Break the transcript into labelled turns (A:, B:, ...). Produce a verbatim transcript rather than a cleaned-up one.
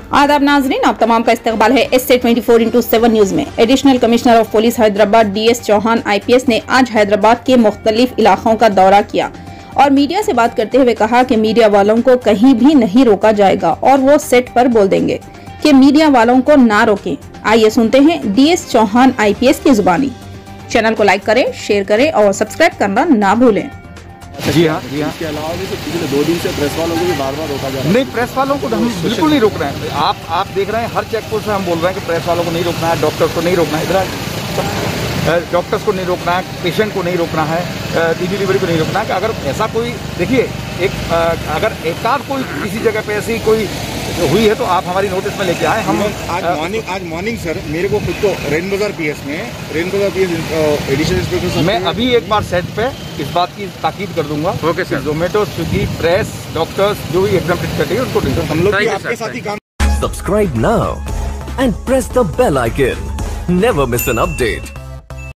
A: आदाब नाजरीन, आप तमाम का इस्तकबाल है S A twenty four into seven news में। Additional commissioner of police Hyderabad D S Chauhan I P S ने आज हैदराबाद के मुख्तलिफ इलाकों का दौरा किया और मीडिया से बात करते हुए कहा कि मीडिया वालों को कहीं भी नहीं रोका जाएगा और वो सेट पर बोल देंगे कि मीडिया वालों को ना रोकें। आइए सुनते हैं D S Chauhan I P S की जुबानी। चैनल को लाइक करें, शेयर करें और सब्सक्राइब करना ना भूलें।
B: जी हाँ, जी हाँ।
C: इसके अलावा भी पिछले दो दिन से प्रेस वालों को भी बार बार रोका जा रहा है।
B: नहीं, प्रेस वालों को हम बिल्कुल नहीं रोक रहे हैं। आप आप देख रहे हैं हर चेक पोस्ट से हम बोल रहे हैं कि प्रेस वालों को नहीं रोकना है, डॉक्टर्स को नहीं रोकना है, इधर डॉक्टर्स को नहीं रोकना है, पेशेंट को नहीं रोकना है, डी डिलीवरी को नहीं रोकना है। कि अगर ऐसा कोई देखिए एक अगर एक आध कोई किसी जगह पे ऐसी कोई हुई है तो आप हमारी नोटिस में लेके आए। हम
C: आज मॉर्निंग आज मॉर्निंग सर मेरे को खुद को रेन बाजार पी एस में Rein Bazar P S additional inspector मैं
B: अभी एक बार सेट पे इस बात की ताकीद कर दूंगा। Okay sir. Zomato, Swiggy, press, doctors जो भी एग्जाम्प्टेड करते हैं उनको
C: हम लोग आपके साथ ही काम।
D: Subscribe now and press the bell icon, never miss an update.